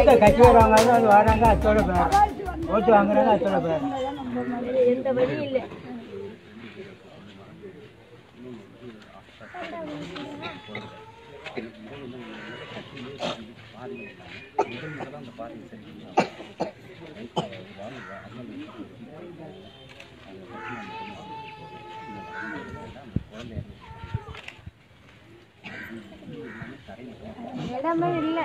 கட்சி வருவாங்க அது வராங்க அத்தோட பேர் ஓட்டு வாங்குறாங்க அத்தோட பேர் எந்த வழி இல்லை. இடமே இல்லை.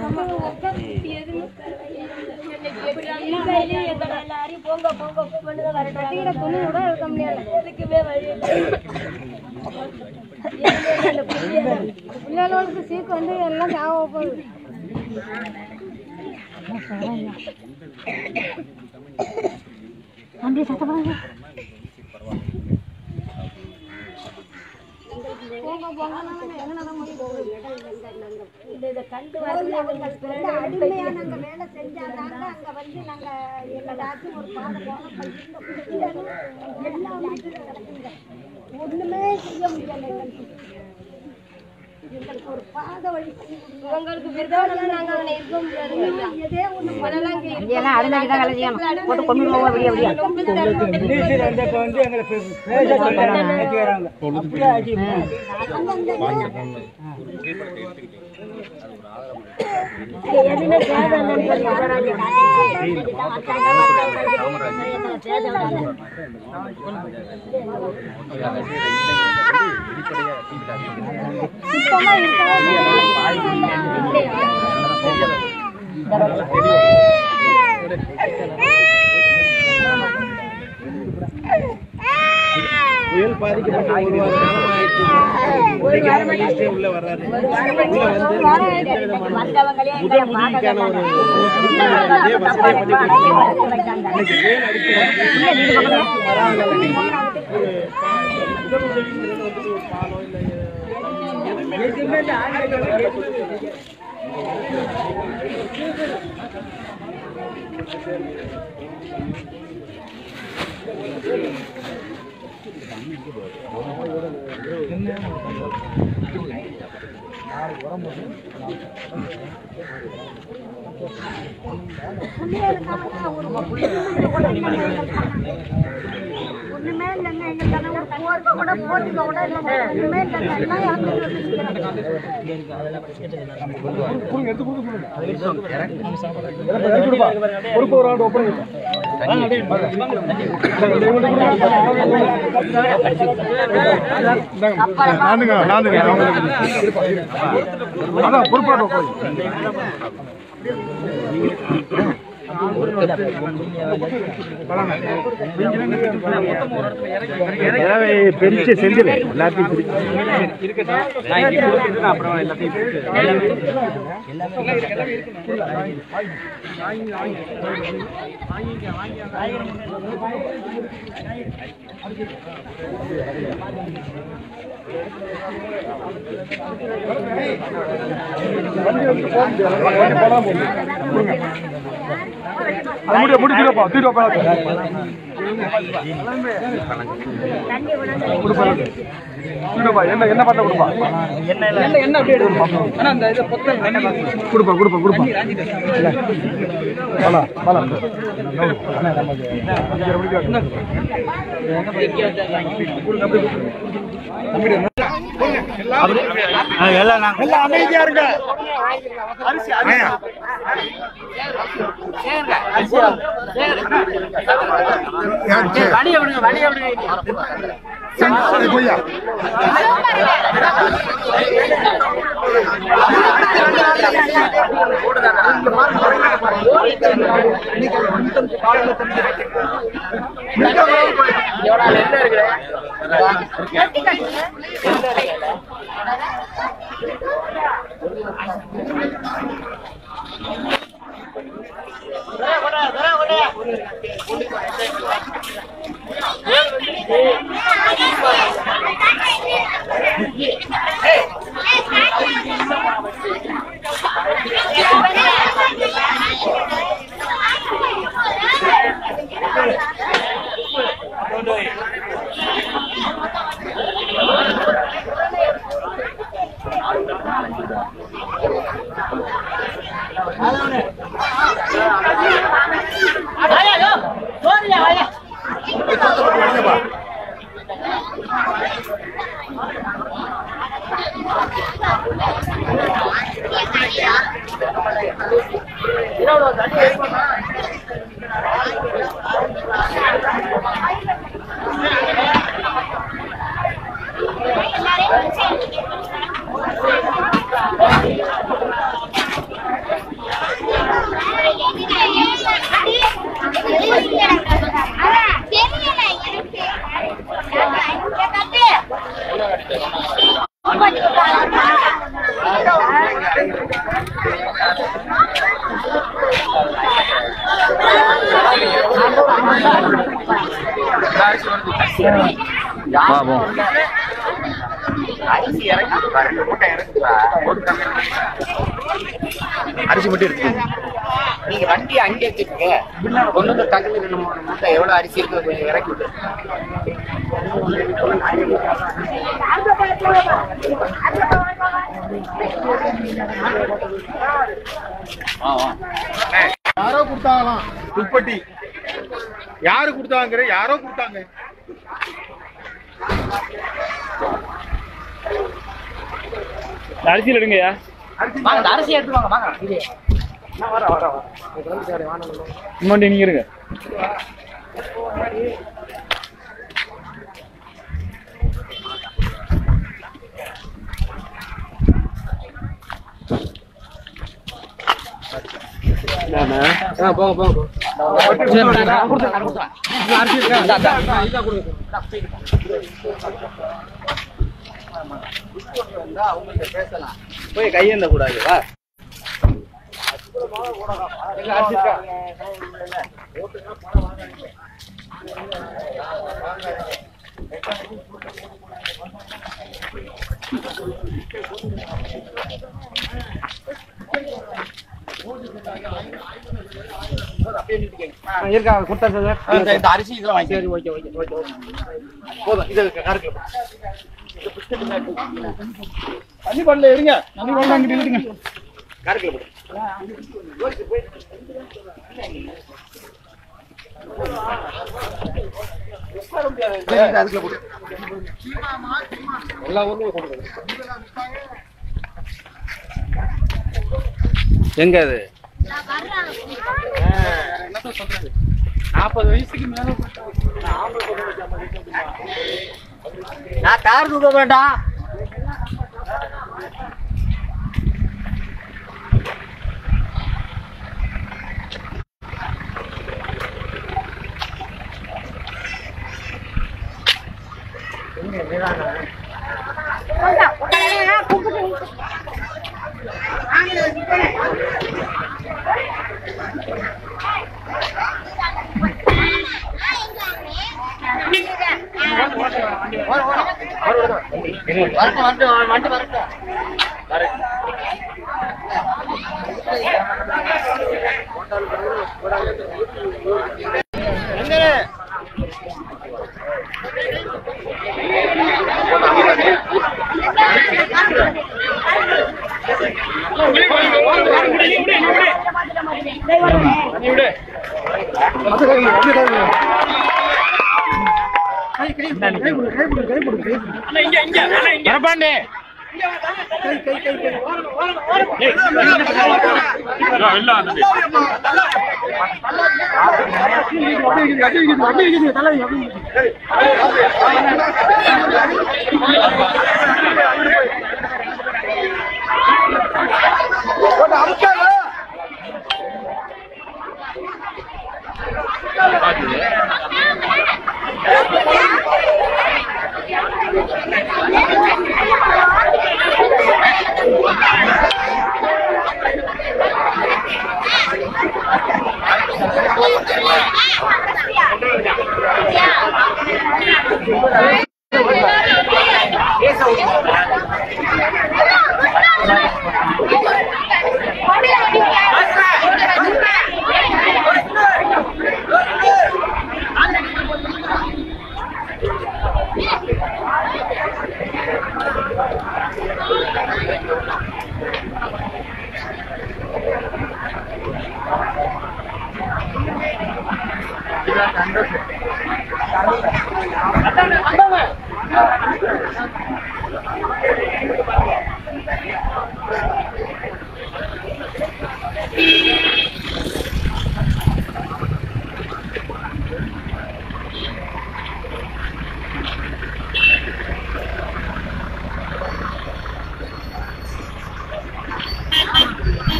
எல்லாரையும் போங்க போங்க போங்க கட்டிக்கிற துணி கூட இருக்க முடியாது. எதுக்குமே வழி பிள்ளைகளுக்கு சீக்கு வந்து எல்லாம் ஞாபகம் போகுது. தம்பி சத்தமாக போங்க போங்க இதை கண்டு அடிமையாக நாங்கள் வேலை செஞ்சாங்க. அங்கே வந்து நாங்கள் எல்லாத்தையும் ஒரு பாடம் ஒன்றுமே செய்ய முடியலை. எங்களுக்கு ஒரு பாத வழி உங்களுக்கு விருதாவெல்லாம் நாங்கள் அவனை இருக்க முடியாது. எதே ஒன்று பண்ணலாம் போட்டு கொண்டு போக முடியாது. புயல் பாதிக்கப்பட்ட உள்ள வர்றாரு. ஒண்ணுமே இல்லைங்க. எங்களுக்கு கூட போட்டுக்க கூட ஒண்ணுமே பிரிச்சு செஞ்சிரு எல்லாத்தையும் அப்புறம் முடிச்சிருப்பா தீர்ப்பா என்ன பண்ண கொடுப்பா என்ன கொடுப்பா கொடுப்பா கொடுப்பா எல்லாம் அமைதியா இருக்க அரிசி மட்டும் இருக்கு. நீங்க வண்டி அங்கே வச்சுக்கோங்க. கொண்டு வந்து டக்குனு 2-3 மூட்டை எவ்வளவு அரிசி இருக்கு கொஞ்சம் இறக்கி விட்டு. யாரோ கொடுத்தாங்களாம் துப்பட்டி. யாரு கொடுத்தாங்க? யாரோ கொடுத்தாங்க. அரிசியில் எடுங்கய்யா. அரிசி எடுத்துவாங்க வாங்க. இன்னொன்று நீங்க இருங்க. போய் கையேந்த கூடாது. வா இருக்கா கொடுத்தா சார். இந்த அரிசி இதெல்லாம் வாங்கி. சரி ஓகே ஓகே ஓகே போதும். இது கரெக்ட். தண்ணி பண்ணல இருங்க. தண்ணி பண்ணல அங்கிட்டு இருங்க. கரெக்ட் போடு. அதுக்குள்ள போடு. எல்லா ஊர்லயும் போடு. எங்க அது 40 வயசுக்கு மேல நான் கார் தூக்க வேண்டாம்.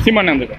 சீமானே வந்துருக்கேன்.